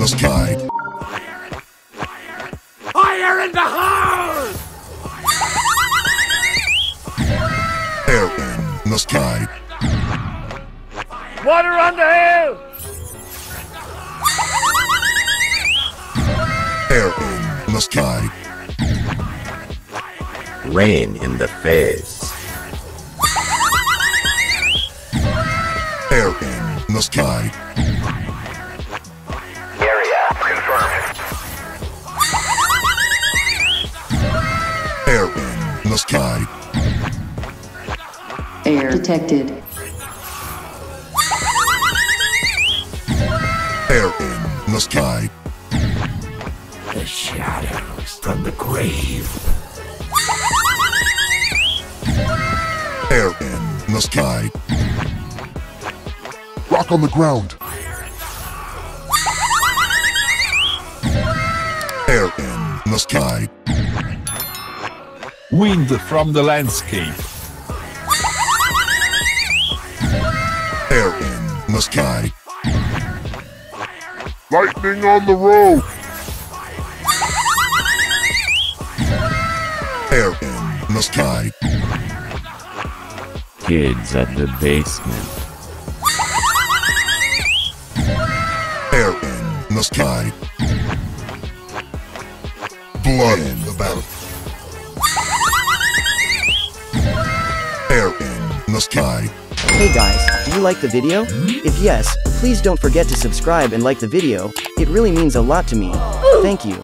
the sky. Fire in the hole! Air in the sky. Water on the hill! Air in the sky. Rain in the face. Air in the sky. Area confirmed. Air in the sky. Air detected. Air in the sky. The shadows from the grave. Air in the sky. Rock on the ground. Air in the sky. Wind from the landscape. Air in the sky. Lightning on the road. Air in the sky. Kids at the basement. Air in the sky. Blood in the battle. Air in the sky. Hey guys, do you like the video? If yes, please don't forget to subscribe and like the video. It really means a lot to me. Thank you.